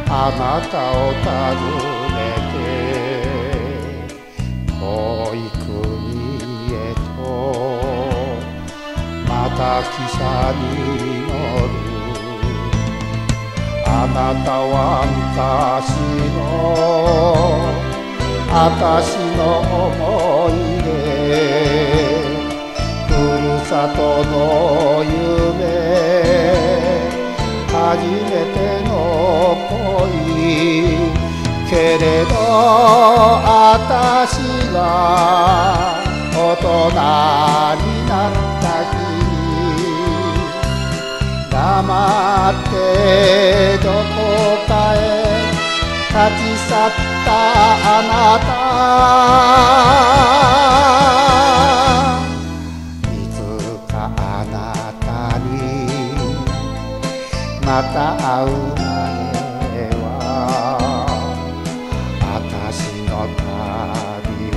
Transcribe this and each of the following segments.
あなたを訪ねて遠い国へとまた汽車に乗る。あなたは私の思い出、ふるさとの夢、初めての恋、けれど私が大人になった日、黙ってどこかへ立ち去ったあなた、いつかあなたにまた会うまでは、私の旅は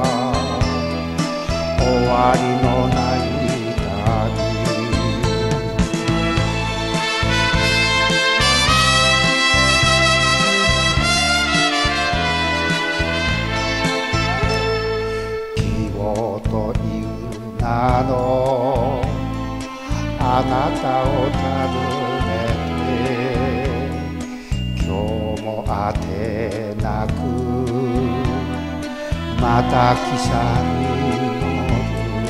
終わりのない旅。希望という名のあなたを訪ねて、今日もあてなくまた汽車に乗る。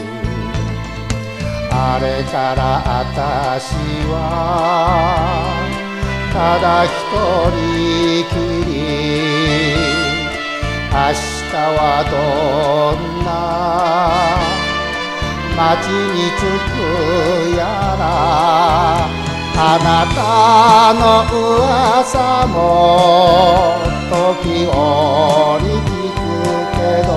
あれから私はただ一人きり、明日はどんな街に着くやら、あなたの噂も時折聞くけど、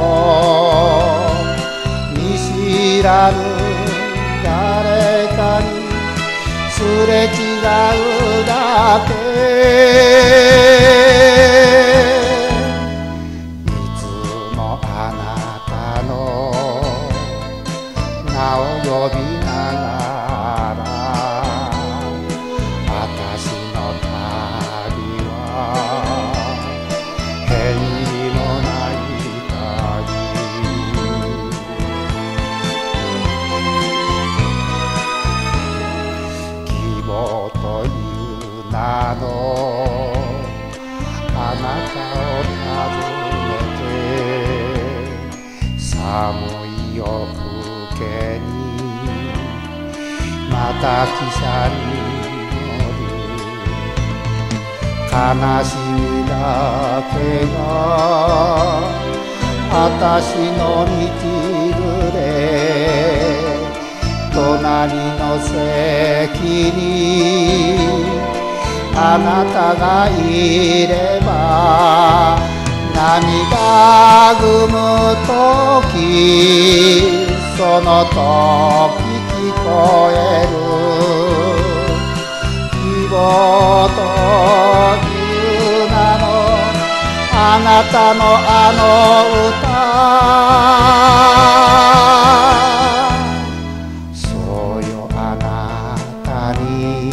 見知らぬ誰かにすれ違うだけ。いつもあなたの名を呼びながら、私の旅は変意のない旅。希望という名のあなたを訪ねて、寒い夜にまた汽車に乗る。悲しみだけが私の道連れ、隣の席にあなたがいれば、涙ぐむときその時聞こえる希望という名のあなたのあの歌、そうよあなたに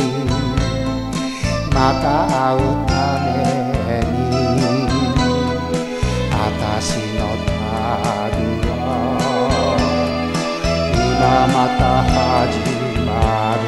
また会うために、私の旅はまた始まる。